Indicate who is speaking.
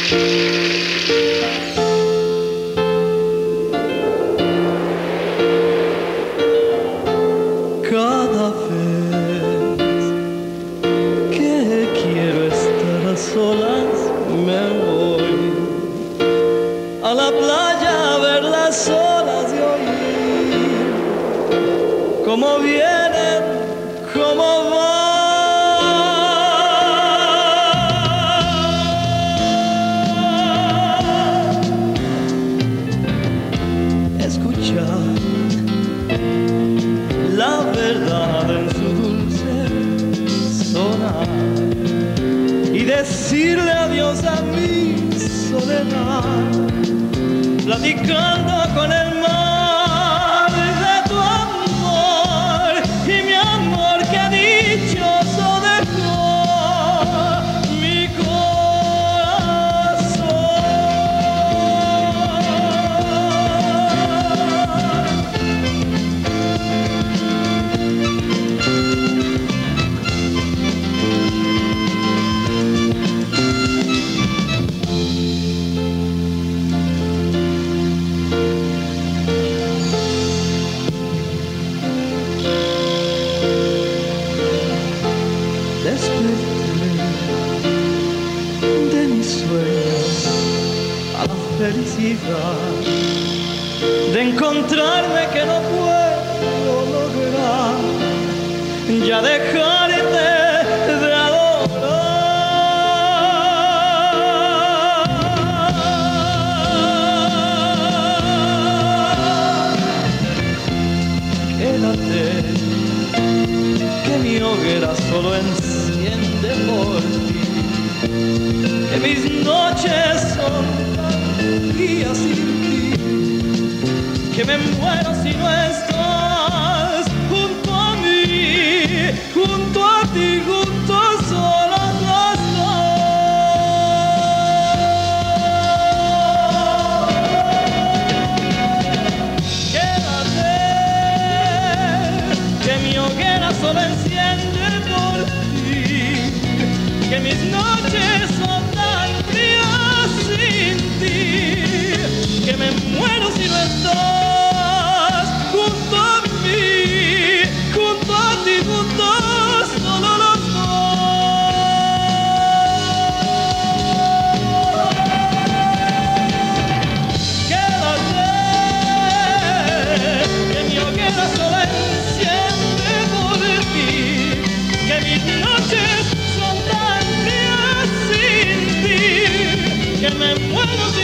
Speaker 1: Cada vez que quiero estar a solas me voy a la playa a ver las olas y oír cómo vienen, cómo van. Escuchar la verdad en su dulce sonar y decirle adiós a mi soledad, platicando con el mar de tu amor y mi amor que dichoso dejó mi corazón. De mis sueños a la felicidad de encontrarme que no puedo lograr ya dejarte de adorar. Quédate, que mi hoguera solo enciende por ti, que mis noches son días sin ti, que me muero si no estás junto a mí, junto a ti, juntos solos los dos. Quédate, que mi hoguera solo enciende por ti, que mis noches son tan frías sin ti, que me muero si no estás junto a mí, junto a ti, juntos solo los dos. Quédate, que mi hoguera solo enciende por ti, que mis noches son tan frías sin ti, que me muero